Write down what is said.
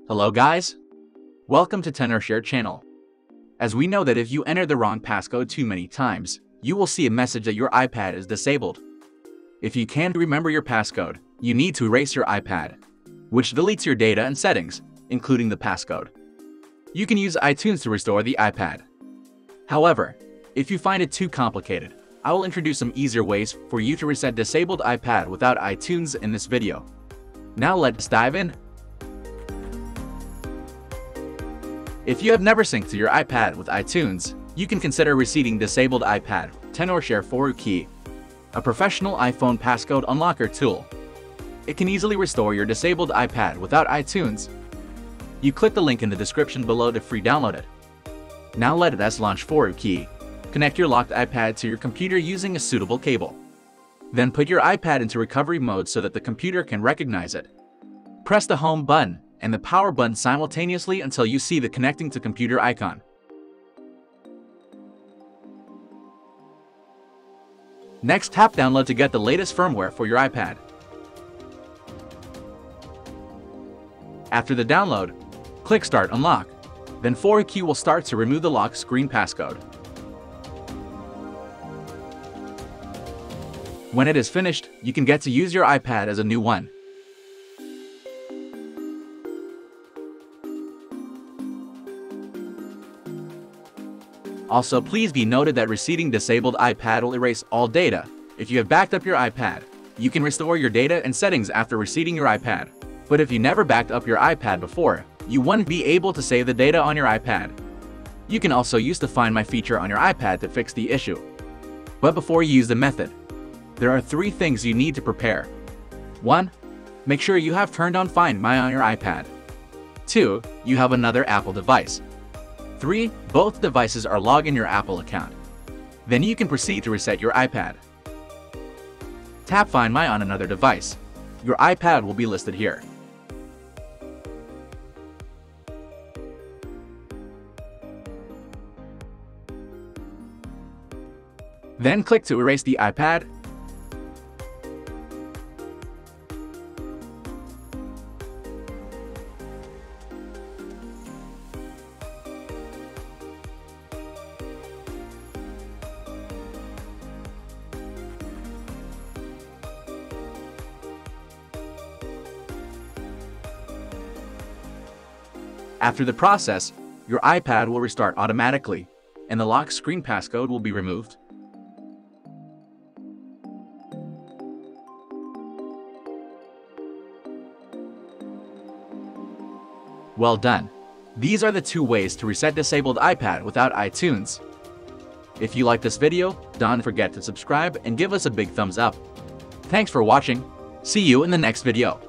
Hello guys! Welcome to TenorShare channel. As we know that if you enter the wrong passcode too many times, you will see a message that your iPad is disabled. If you can't remember your passcode, you need to erase your iPad, which deletes your data and settings, including the passcode. You can use iTunes to restore the iPad. However, if you find it too complicated, I will introduce some easier ways for you to reset disabled iPad without iTunes in this video. Now let's dive in. If you have never synced to your iPad with iTunes, you can consider resetting disabled iPad with TenorShare 4 Key, a professional iPhone passcode unlocker tool. It can easily restore your disabled iPad without iTunes. You click the link in the description below to free download it. Now let us launch 4 Key. Connect your locked iPad to your computer using a suitable cable. Then put your iPad into recovery mode so that the computer can recognize it. Press the home button and the power button simultaneously until you see the connecting to computer icon. Next, tap download to get the latest firmware for your iPad. After the download, click Start Unlock. Then 4 Key will start to remove the lock screen passcode. When it is finished, you can get to use your iPad as a new one. Also, please be noted that resetting disabled iPad will erase all data. If you have backed up your iPad, you can restore your data and settings after resetting your iPad. But if you never backed up your iPad before, you won't be able to save the data on your iPad. You can also use the Find My feature on your iPad to fix the issue. But before you use the method, there are 3 things you need to prepare. 1. Make sure you have turned on Find My on your iPad. 2. You have another Apple device. 3. Both devices are logged in your Apple account. Then you can proceed to reset your iPad. Tap Find My on another device. Your iPad will be listed here. Then click to erase the iPad. After the process, your iPad will restart automatically, and the lock screen passcode will be removed. Well done! These are the 2 ways to reset disabled iPad without iTunes. If you like this video, don't forget to subscribe and give us a big thumbs up. Thanks for watching. See you in the next video.